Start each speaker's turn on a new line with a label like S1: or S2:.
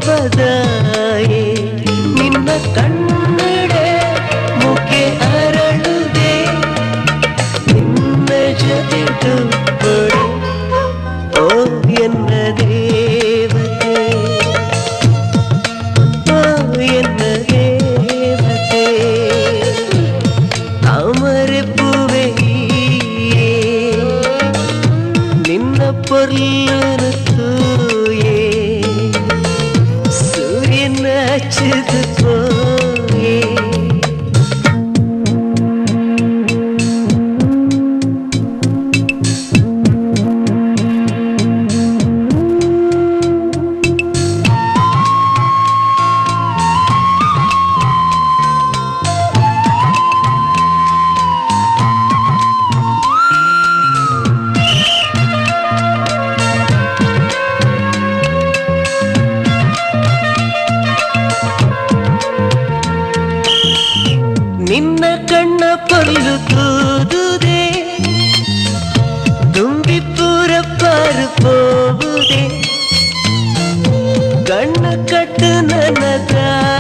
S1: ಪದಾಯೆ ನಿನ್ನ ಕಣ್ಣಡೆ ಮುಖೆ ಅರಳುದೆ ನಿನ್ನ ಜೊತೆಟು ಕೊಡೆ ಓ ಎನ್ನ ದೇವತೆ ಓ ಎನ್ನ ದೇವತೆ ತಾಮರೆ ಪೂವೆ ನಿನ್ನ பொருள் தூயே சூரியன் அச்சுது போயே ನಿನ್ನ ಕಣ್ಣ ಪೊಲ್ಲು ತೂದುದೆ ತುಂಬಿ ಪೂರ ಪಾರು ಪೋಗುದೆ ಕಣ್ಣು ಕಟ್ಟು ನನ್ನ